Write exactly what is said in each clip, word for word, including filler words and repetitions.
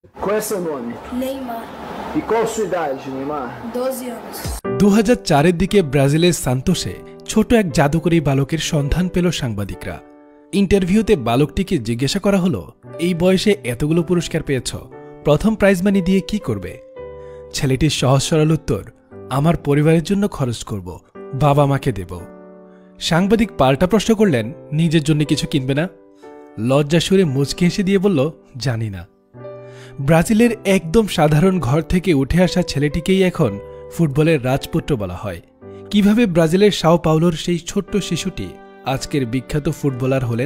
Qual é seu nome? Nayemar. E qual a sua idade, Nayemar? doze anos. দু হাজার চারের দিকে ব্রাজিলের সান্তোসে ছোট এক জাদুকরী বালকের সন্ধান পেল সাংবাদিকরা। ইন্টারভিউতে বালকটিকে জিজ্ঞাসা করা হলো, এই বয়সে এতগুলো পুরস্কার পেয়েছ, প্রথম প্রাইজ মানি দিয়ে কি করবে? ছেলেটির সহজ সরল উত্তর, আমার পরিবারের জন্য খরচ করব, বাবা মাকে দেব। সাংবাদিক পাল্টা প্রশ্ন করলেন, নিজের জন্য কিছু কিনবে না? লজ্জা সুরে মুচকি হেসে দিয়ে বলল, জানি না। ব্রাজিলের একদম সাধারণ ঘর থেকে উঠে আসা ছেলেটিকেই এখন ফুটবলের রাজপুত্র বলা হয়। কিভাবে ব্রাজিলের সাও পাওলোর সেই ছোট্ট শিশুটি আজকের বিখ্যাত ফুটবলার হলেন?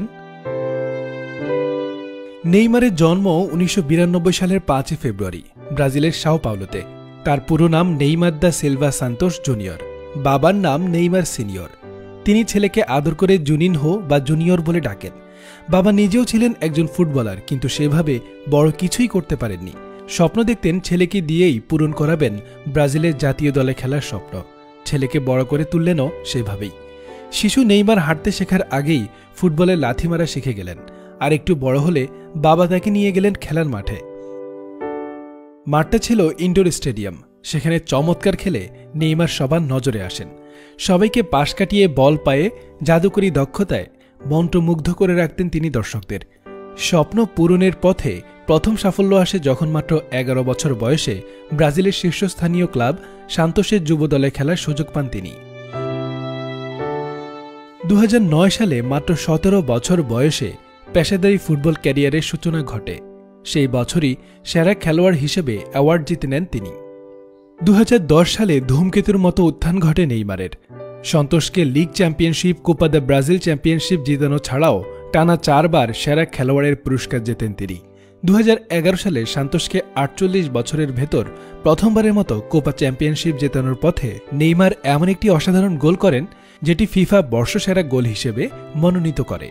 নেইমারের জন্ম উনিশশো বিরানব্বই সালের পাঁচই ফেব্রুয়ারি ব্রাজিলের সাও পাওলোতে। তার পুরো নাম Neymar da Silva Santos junior, বাবার নাম নেইমার সিনিয়র। তিনি ছেলেকে আদর করে জুনিনহো বা জুনিয়র বলে ডাকেন। বাবা নিজেও ছিলেন একজন ফুটবলার, কিন্তু সেভাবে বড় কিছুই করতে পারেননি। স্বপ্ন দেখতেন ছেলেকে দিয়েই পূরণ করাবেন ব্রাজিলের জাতীয় দলে খেলার স্বপ্ন। ছেলেকে বড় করে তুললেনও সেভাবেই। শিশু নেইমার হাঁটতে শেখার আগেই ফুটবলে লাথি মারা শিখে গেলেন, আর একটু বড় হলে বাবা তাকে নিয়ে গেলেন খেলার মাঠে। মাঠটা ছিল ইনডোর স্টেডিয়াম। সেখানে চমৎকার খেলে নেইমার সবার নজরে আসেন। সবাইকে পাশ কাটিয়ে বল পায়ে জাদুকরী দক্ষতায় মন্ত্রমুগ্ধ করে রাখতেন তিনি দর্শকদের। স্বপ্ন পূরণের পথে প্রথম সাফল্য আসে যখন মাত্র এগারো বছর বয়সে ব্রাজিলের শীর্ষস্থানীয় ক্লাব সান্তোসের যুবদলে খেলার সুযোগ পান তিনি। দু হাজার নয় সালে মাত্র সতেরো বছর বয়সে পেশাদারী ফুটবল ক্যারিয়ারের সূচনা ঘটে। সেই বছরই সেরা খেলোয়াড় হিসেবে অ্যাওয়ার্ড জিতে নেন তিনি। দু হাজার দশ সালে ধূমকেতুর মতো উত্থান ঘটে নেইমারের। সন্তোষকে league championship, Copa do Brazil championship জিতানো ছাড়াও টানা চারবার সেরা খেলোয়াড়ের পুরস্কার জেতেন তিনি। দু হাজার এগারো সালে সান্তোষকে আটচল্লিশ বছরের ভেতর প্রথমবারের মতো কোপা চ্যাম্পিয়নশিপ জেতানোর পথে নেইমার এমন একটি অসাধারণ গোল করেন, যেটি ফিফা বর্ষসেরা গোল হিসেবে মনোনীত করে।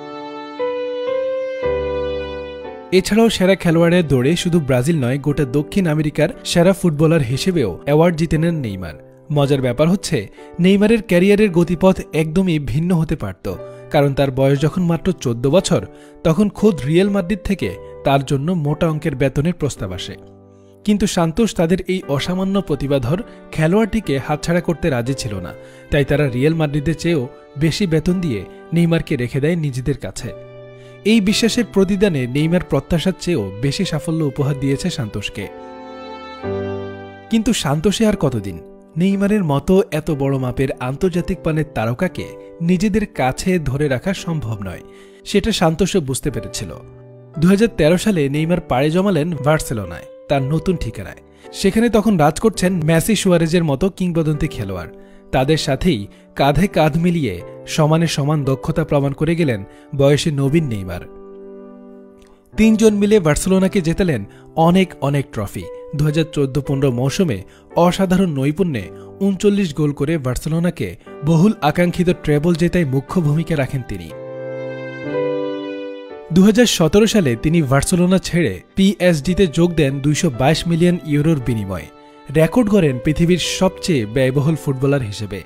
এছাড়াও সেরা খেলোয়াড়ের দৌড়ে শুধু ব্রাজিল নয়, গোটা দক্ষিণ আমেরিকার সেরা ফুটবলার হিসেবেও অ্যাওয়ার্ড জিতে নেন নেইমার। মজার ব্যাপার হচ্ছে, নেইমারের ক্যারিয়ারের গতিপথ একদমই ভিন্ন হতে পারত, কারণ তার বয়স যখন মাত্র চোদ্দ বছর, তখন খোদ রিয়াল মাদ্রিদ থেকে তার জন্য মোটা অঙ্কের বেতনের প্রস্তাব আসে। কিন্তু সান্তোস তাদের এই অসামান্য প্রতিভাধর খেলোয়াড়টিকে হাতছাড়া করতে রাজি ছিল না। তাই তারা রিয়াল মাদ্রিদের চেয়েও বেশি বেতন দিয়ে নেইমারকে রেখে দেয় নিজেদের কাছে। এই বিশ্বাসের প্রতিদানে নেইমার প্রত্যাশার চেয়েও বেশি সাফল্য উপহার দিয়েছে সান্তোসকে। কিন্তু সান্তোসে আর কতদিন? নেইমারের মতো এত বড় মাপের আন্তর্জাতিক মানের তারকাকে নিজেদের কাছে ধরে রাখা সম্ভব নয়, সেটা সান্তোসও বুঝতে পেরেছিল। দু হাজার তেরো সালে নেইমার পাড়ি জমালেন বার্সেলোনায়, তার নতুন ঠিকানায়। সেখানে তখন রাজ করছেন মেসি, সুয়ারেজের মতো কিংবদন্তি খেলোয়াড়। তাদের সাথেই কাঁধে কাঁধ মিলিয়ে সমানে সমান দক্ষতা প্রমাণ করে গেলেন বয়সে নবীন নেইমার। তিনজন মিলে বার্সেলোনাকে জেতালেন অনেক অনেক ট্রফি। দু হাজার চোদ্দ পনেরো মৌসুমে অসাধারণ নৈপুণ্যে উনচল্লিশ গোল করে বার্সেলোনাকে বহুল আকাঙ্ক্ষিত ট্রেবল জেতায় মুখ্য ভূমিকা রাখেন তিনি। দু হাজার সতেরো সালে তিনি বার্সেলোনা ছেড়ে পিএসজিতে যোগ দেন দুইশো বাইশ মিলিয়ন ইউরোর বিনিময়ে। রেকর্ড গড়েন পৃথিবীর সবচেয়ে ব্যয়বহুল ফুটবলার হিসেবে।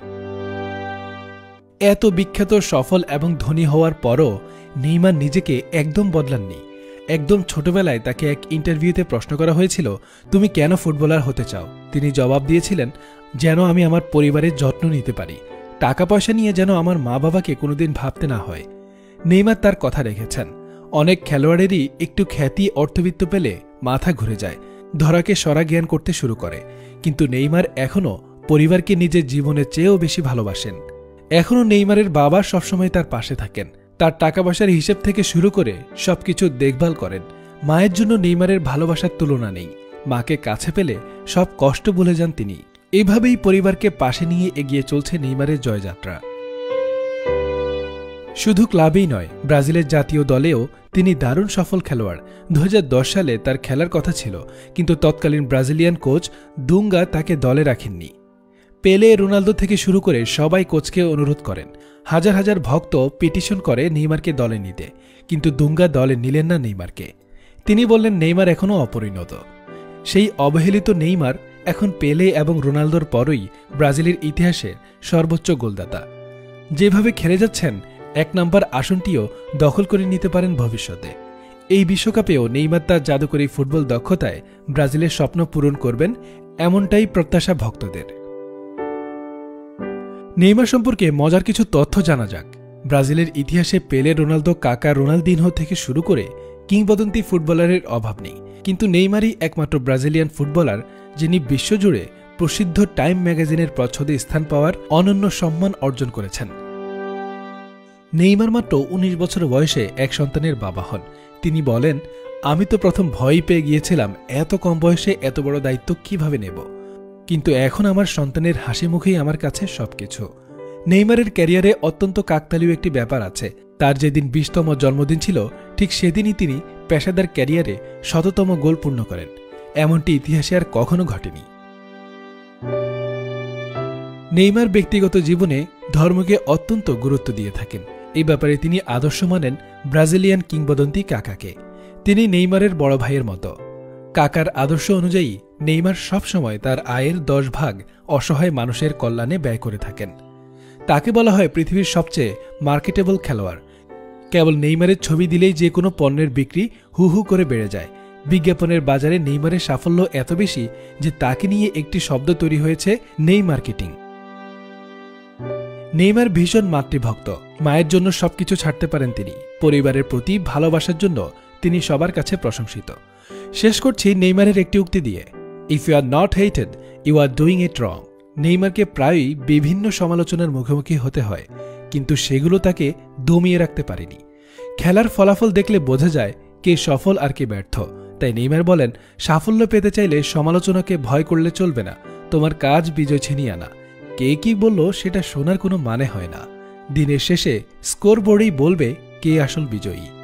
এত বিখ্যাত, সফল এবং ধনী হওয়ার পরও নেইমার নিজেকে একদম বদলাননি। একদম ছোটবেলায় তাকে এক ইন্টারভিউতে প্রশ্ন করা হয়েছিল, তুমি কেন ফুটবলার হতে চাও? তিনি জবাব দিয়েছিলেন, যেন আমি আমার পরিবারের যত্ন নিতে পারি, টাকা পয়সা নিয়ে যেন আমার মা বাবাকে কোনোদিন ভাবতে না হয়। নেইমার তার কথা রেখেছেন। অনেক খেলোয়াড়েরই একটু খ্যাতি, অর্থবিত্ত পেলে মাথা ঘুরে যায়, ধরাকে সরা জ্ঞান করতে শুরু করে। কিন্তু নেইমার এখনও পরিবারকে নিজের জীবনের চেয়েও বেশি ভালোবাসেন। এখনও নেইমারের বাবা সবসময় তার পাশে থাকেন, তার টাকা পয়সার হিসেব থেকে শুরু করে সবকিছু দেখভাল করেন। মায়ের জন্য নেইমারের ভালোবাসার তুলনা নেই। মাকে কাছে পেলে সব কষ্ট ভুলে যান তিনি। এভাবেই পরিবারকে পাশে নিয়ে এগিয়ে চলছে নেইমারের জয়যাত্রা। শুধু ক্লাবেই নয়, ব্রাজিলের জাতীয় দলেও তিনি দারুণ সফল খেলোয়াড়। দু হাজার দশ সালে তার খেলার কথা ছিল, কিন্তু তৎকালীন ব্রাজিলিয়ান কোচ দুঙ্গা তাকে দলে রাখেননি। পেলে, রোনালদো থেকে শুরু করে সবাই কোচকে অনুরোধ করেন। হাজার হাজার ভক্ত পিটিশন করে নেইমারকে দলে নিতে, কিন্তু দুঙ্গা দলে নিলেন না নেইমারকে। তিনি বললেন, নেইমার এখনও অপরিণত। সেই অবহেলিত নেইমার এখন পেলে এবং রোনালদোর পরই ব্রাজিলের ইতিহাসে সর্বোচ্চ গোলদাতা। যেভাবে খেলে যাচ্ছেন, এক নম্বর আসনটিও দখল করে নিতে পারেন ভবিষ্যতে। এই বিশ্বকাপেও নেইমার তার জাদুকরী ফুটবল দক্ষতায় ব্রাজিলের স্বপ্ন পূরণ করবেন, এমনটাই প্রত্যাশা ভক্তদের। নেইমার সম্পর্কে মজার কিছু তথ্য জানা যাক। ব্রাজিলের ইতিহাসে পেলে, রোনালদো, কাকা, রোনালদিনহো থেকে শুরু করে কিংবদন্তি ফুটবলারের অভাব নেই, কিন্তু নেইমারই একমাত্র ব্রাজিলিয়ান ফুটবলার যিনি বিশ্বজুড়ে প্রসিদ্ধ টাইম ম্যাগাজিনের প্রচ্ছদে স্থান পাওয়ার অনন্য সম্মান অর্জন করেছেন। নেইমার মাত্র উনিশ বছর বয়সে এক সন্তানের বাবা হন। তিনি বলেন, আমি তো প্রথম ভয় পেয়ে গিয়েছিলাম, এত কম বয়সে এত বড় দায়িত্ব কিভাবে নেব, কিন্তু এখন আমার সন্তানের হাসি মুখেই আমার কাছে সবকিছু। নেইমারের ক্যারিয়ারে অত্যন্ত কাকতালীয় একটি ব্যাপার আছে। তার যেদিন বিশতম জন্মদিন ছিল, ঠিক সেদিনই তিনি পেশাদার ক্যারিয়ারে শততম গোল পূর্ণ করেন। এমনটি ইতিহাসে আর কখনো ঘটেনি। নেইমার ব্যক্তিগত জীবনে ধর্মকে অত্যন্ত গুরুত্ব দিয়ে থাকেন। এই ব্যাপারে তিনি আদর্শ মানেন ব্রাজিলিয়ান কিংবদন্তি কাকাকে। তিনি নেইমারের বড় ভাইয়ের মতো। কাকার আদর্শ অনুযায়ী নেইমার সবসময় তার আয়ের দশ ভাগ অসহায় মানুষের কল্যাণে ব্যয় করে থাকেন। তাকে বলা হয় পৃথিবীর সবচেয়ে মার্কেটেবল খেলোয়াড়। কেবল নেইমারের ছবি দিলেই যে কোনো পণ্যের বিক্রি হু হু করে বেড়ে যায়। বিজ্ঞাপনের বাজারে নেইমারের সাফল্য এত বেশি যে তাকে নিয়ে একটি শব্দ তৈরি হয়েছে, নেই মার্কেটিং। নেইমার ভীষণ মাতৃভক্ত। মায়ের জন্য সবকিছু ছাড়তে পারেন তিনি। পরিবারের প্রতি ভালোবাসার জন্য তিনি সবার কাছে প্রশংসিত। শেষ করছি নেইমারের একটি উক্তি দিয়ে, if you are not hated, you are doing it wrong. নেইমারকে প্রায়ই বিভিন্ন সমালোচনার মুখোমুখি হতে হয়, কিন্তু সেগুলো তাকে দমিয়ে রাখতে পারেনি। খেলার ফলাফল দেখলে বোঝা যায় কে সফল আর কে ব্যর্থ। তাই নেইমার বলেন, সাফল্য পেতে চাইলে সমালোচনাকে ভয় করলে চলবে না। তোমার কাজ বিজয় ছিনিয়ে আনা। কে কি বলল সেটা শোনার কোনো মানে হয় না। দিনের শেষে স্কোরবোর্ডেই বলবে কে আসল বিজয়ী।